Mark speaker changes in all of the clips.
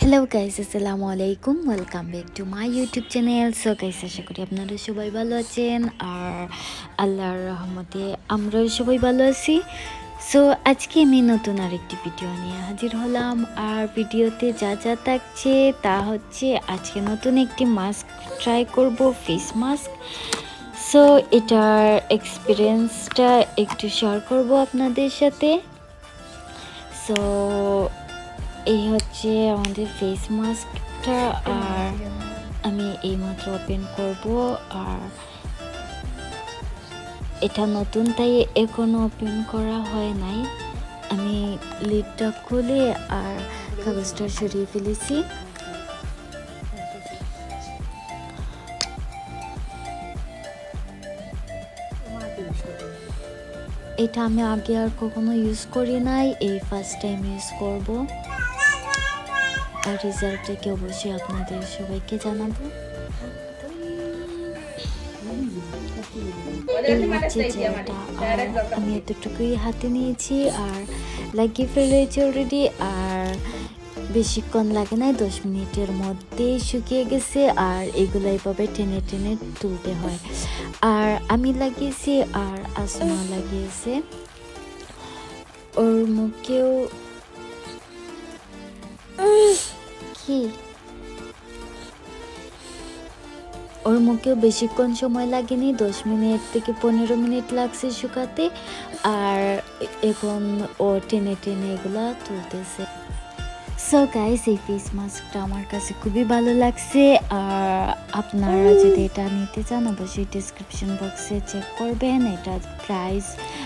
Speaker 1: Hello guys, আসসালামু আলাইকুম। Welcome back to my YouTube channel. So guys, আশা করি আপনারা সবাই ভালো আছেন আর আল্লাহর রহমতে আমরাও সবাই ভালো আছি। সো আজকে আমি নতুন আরেকটি ভিডিও নিয়ে হাজির হলাম। আর ভিডিওতে যা যা থাকছে তা হচ্ছে আজকে নতুন একটি মাস্ক ট্রাই করব, ফেস মাস্ক। সো এটার এক্সপিরিয়েন্সটা একটু শেয়ার করব আপনাদের সাথে। সো এই হচ্ছে আমাদের ফেস মাস্কটা, আর আমি এইমাত্র ওপেন করব। আর এটা নতুন, তাই এখনো ওপেন করা হয় নাই। আমি লিডটা খুলে আর কাগজটা সরিয়ে ফেলেছি। এটা আমি আগে আর কখনো ইউজ করি নাই, এই ফার্স্ট টাইম ইউজ করব। আর রেজাল্টটাকে অবশ্যই আপনাদের সবাইকে জানাবো। এই হচ্ছে যেটা, আর আমি এতটুকুই হাতে নিয়েছি আর লাগিয়ে ফেলেছি অলরেডি। আর বেশিক্ষণ লাগে নাই, 10 মিনিটের মধ্যেই শুকিয়ে গেছে। আর এগুলো এইভাবে টেনে টেনে তুলতে হয়। আর আমি লাগিয়েছি আর আসমা লাগিয়েছে। ওর মুখেও বেশিক্ষণ সময় লাগেনি, 10 মিনিট থেকে 15 মিনিট লাগছে শুকাতে। আর এখন ও টেনে টেনে এগুলা তুলতেছে। সো গাইস, এই ফেস মাস্কটা আমার কাছে খুবই ভালো লাগছে। আর আপনারা যদি এটা নিতে চান অবশ্যই ডিসক্রিপশন বক্সে চেক করবেন এটা প্রাইস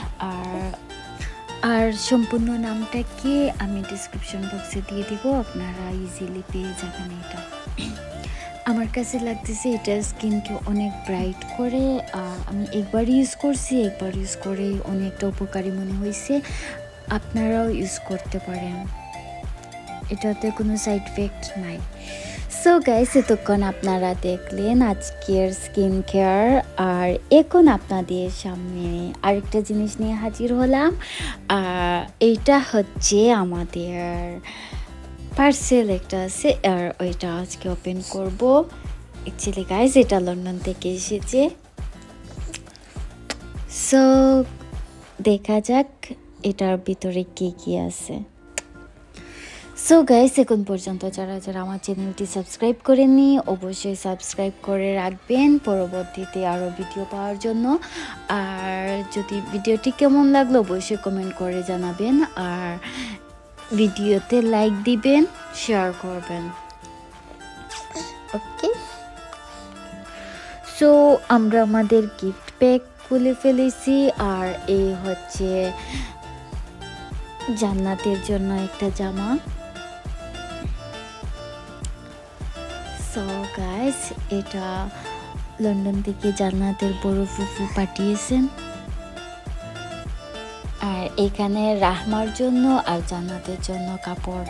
Speaker 1: আর সম্পূর্ণ নামটা কি আমি ডিসক্রিপশন বক্সে দিয়ে দিব, আপনারা ইজিলি পেয়ে যাবেন। এটা আমার কাছে লাগতেছে এটা স্কিনকে অনেক ব্রাইট করে। আর আমি একবার ইউজ করছি, একবার ইউজ করে অনেকটা উপকারী মনে হয়েছে। আপনারাও ইউজ করতে পারেন, এটাতে কোনো সাইড ইফেক্ট নাই। সো গাইস, এতক্ষণ আপনারা দেখলেন আজকের স্কিন কেয়ার। আর এখন আপনাদের সামনে আরেকটা জিনিস নিয়ে হাজির হলাম। আর এইটা হচ্ছে আমাদের পার্সেল একটা আছে, আর ওইটা আজকে ওপেন করব। অ্যাকচুয়ালি গাইস, এটা লন্ডন থেকে এসেছে। সো দেখা যাক এটার ভিতরে কি কি আছে। সো গাইস, এখন পর্যন্ত যারা যারা আমার চ্যানেলটি সাবস্ক্রাইব করেননি অবশ্যই সাবস্ক্রাইব করে রাখবেন পরবর্তীতে আরও ভিডিও পাওয়ার জন্য। আর যদি ভিডিওটি কেমন লাগলো অবশ্যই কমেন্ট করে জানাবেন। আর ভিডিওতে লাইক দিবেন, শেয়ার করবেন। ওকে, সো আমরা আমাদের গিফট প্যাক খুলে ফেলেছি। আর এই হচ্ছে জান্নাতের জন্য একটা জামা। সো গাইস, এটা লন্ডন থেকে জান্নাতের বড় ফুফু পাঠিয়েছেন। আর এখানে রাহমার জন্য আর জান্নাতের জন্য কাপড়।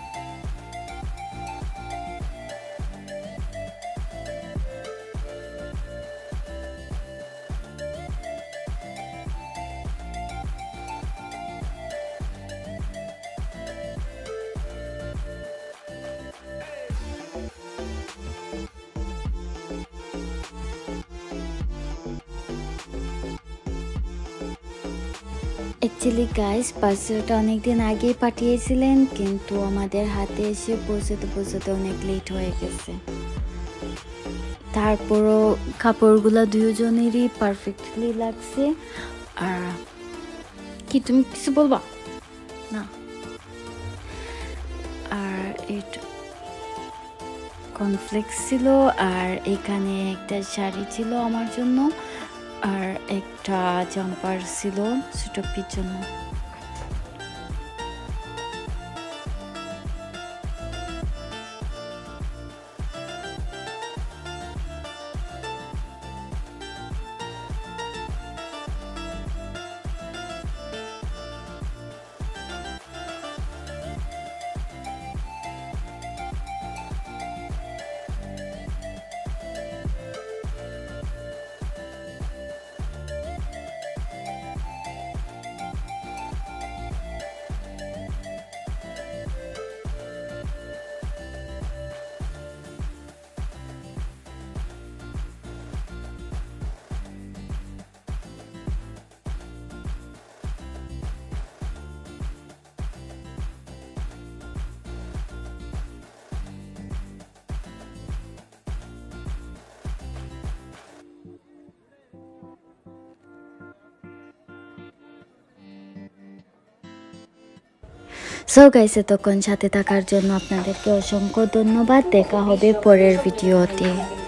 Speaker 1: অ্যাকচুয়ালি গাইস, পার্সেলটা অনেকদিন আগেই পাঠিয়েছিলেন, কিন্তু আমাদের হাতে এসে পৌঁছতে অনেক লেট হয়ে গেছে। তারপরও কাপড়গুলো দুজনেরই পারফেক্টলি লাগছে। আর কি তুমি কিছু বলবা না? আর এটা কনফ্লেক্স ছিল, আর এখানে একটা শাড়ি ছিল আমার জন্য, আর একটা জাম্পার ছিল ছোটপির জন্য। সো গাইস, এতক্ষণ সাথে থাকার জন্য আপনাদেরকে অসংখ্য ধন্যবাদ। দেখা হবে পরের ভিডিওতে।